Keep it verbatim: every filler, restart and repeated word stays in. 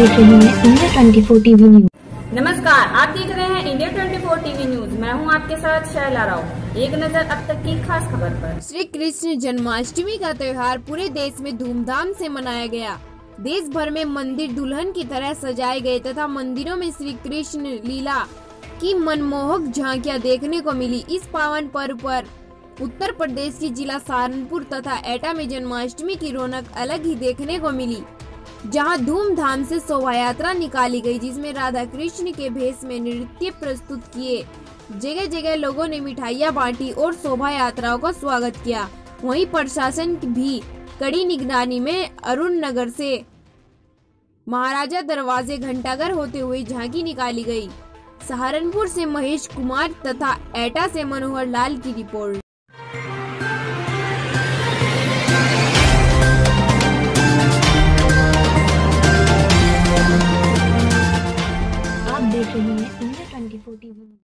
देख रहे हैं India twenty four TV news. नमस्कार, आप देख रहे हैं India twenty four TV news. मैं हूं आपके साथ शैला राव। एक नजर अब तक की खास खबर पर। श्री कृष्ण जन्माष्टमी का त्योहार पूरे देश में धूमधाम से मनाया गया। देश भर में मंदिर दुल्हन की तरह सजाए गए तथा मंदिरों में श्री कृष्ण लीला की मनमोहक झांकियां देखने को मिली। इस पावन पर्व पर उत्तर प्रदेश की जिला सहारनपुर तथा एटा में जन्माष्टमी की रौनक अलग ही देखने को मिली, जहां धूमधाम से शोभा यात्रा निकाली गई, जिसमें राधा कृष्ण के भेष में नृत्य प्रस्तुत किए। जगह जगह लोगों ने मिठाइयां बांटी और शोभा यात्राओं का स्वागत किया। वहीं प्रशासन भी कड़ी निगरानी में अरुण नगर से महाराजा दरवाजे घंटाघर होते हुए झांकी निकाली गई। सहारनपुर से महेश कुमार तथा एटा से मनोहर लाल की रिपोर्ट। आप देख रहे हैं इंडिया ट्वेंटी फोर टीवी।